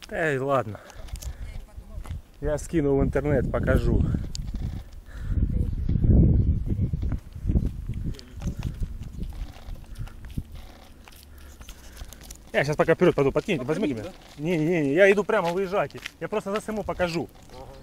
Эй, ладно. Я скину в интернет, покажу. Я сейчас пока вперед пойду, подкиньте, возьмите меня. Не, я иду прямо, выезжайте. Я просто засниму, покажу. Ага.